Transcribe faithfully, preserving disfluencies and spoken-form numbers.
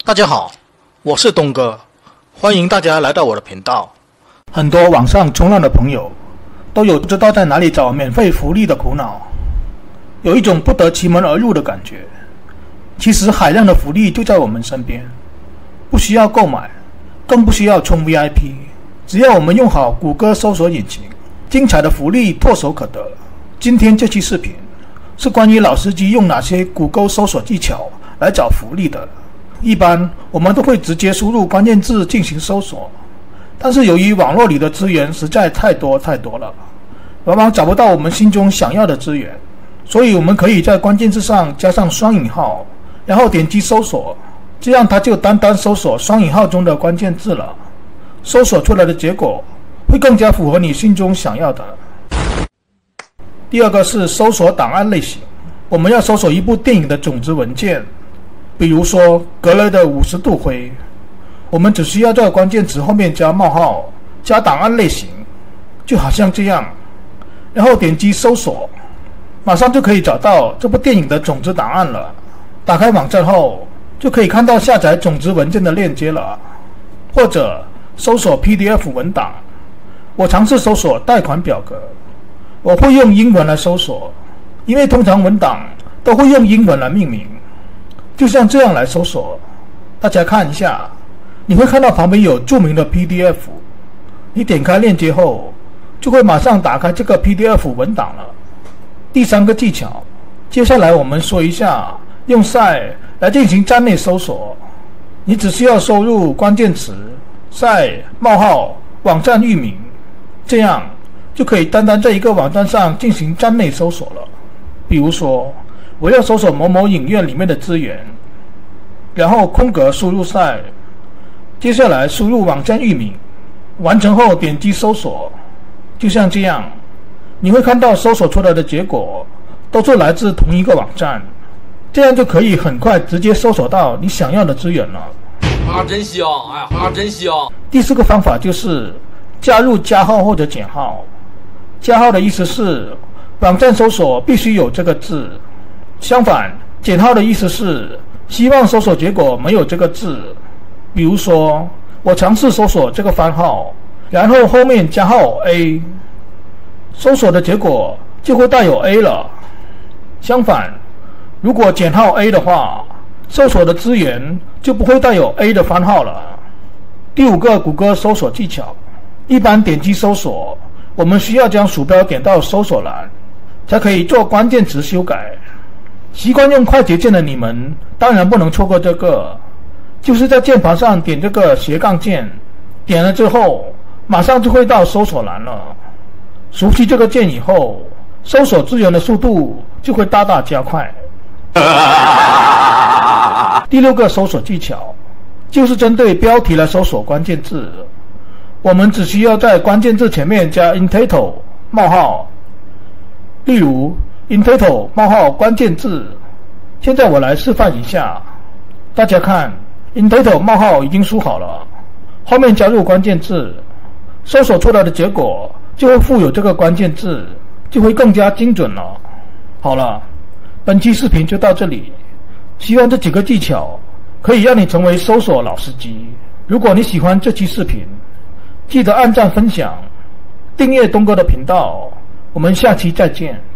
大家好，我是东哥，欢迎大家来到我的频道。 很多网上冲浪的朋友都有不知道在哪里找免费福利的苦恼，有一种不得其门而入的感觉。其实海量的福利就在我们身边，不需要购买，更不需要充 V I P， 只要我们用好谷歌搜索引擎，精彩的福利唾手可得。今天这期视频是关于老司机用哪些谷歌搜索技巧来找福利的。一般我们都会直接输入关键字进行搜索，但是由于网络里的资源实在太多太多了，往往找不到我们心中想要的资源，所以我们可以在关键字上加上双引号，然后点击搜索，这样它就单单搜索双引号中的关键字了，搜索出来的结果会更加符合你心中想要的。第二个是搜索档案类型，我们要搜索一部电影的种子文件，比如说格雷的五十度灰，我们只需要在关键词后面加冒号，加档案类型，就好像这样，然后点击搜索，马上就可以找到这部电影的种子档案了。打开网站后，就可以看到下载种子文件的链接了。或者搜索 P D F 文档，我尝试搜索贷款表格，我会用英文来搜索，因为通常文档都会用英文来命名。就像这样来搜索，大家看一下，你会看到旁边有注明的 P D F， 你点开链接后，就会马上打开这个 P D F 文档了。第三个技巧，接下来我们说一下用 site 来进行站内搜索。你只需要输入关键词 site 冒号网站域名，这样就可以单单在一个网站上进行站内搜索了。比如说我要搜索某某影院里面的资源，然后空格输入 site， 接下来输入网站域名，完成后点击搜索，就像这样，你会看到搜索出来的结果都是来自同一个网站，这样就可以很快直接搜索到你想要的资源了。 啊，真香！哎呀，啊，真香！ 第四个方法就是加入加号或者减号。加号的意思是网站搜索必须有这个字，相反，减号的意思是希望搜索结果没有这个字。比如说，我尝试搜索这个番号，然后后面加号 A， 搜索的结果就会带有 A 了。相反，如果减号 A 的话，搜索的资源就不会带有 A 的番号了。第五个谷歌搜索技巧，一般点击搜索，我们需要将鼠标点到搜索栏，才可以做关键词修改。习惯用快捷键的你们当然不能错过这个，就是在键盘上点这个斜杠键，点了之后马上就会到搜索栏了。熟悉这个键以后，搜索资源的速度就会大大加快。第六个搜索技巧就是针对标题来搜索关键字，我们只需要在关键字前面加 in title 冒号，例如 in title 冒号关键字。现在我来示范一下，大家看 in title 冒号已经输好了，后面加入关键字，搜索出来的结果就会附有这个关键字，就会更加精准了。好了，本期视频就到这里，希望这几个技巧可以让你成为搜索老司机。如果你喜欢这期视频，记得按赞分享，订阅东哥的频道，我们下期再见。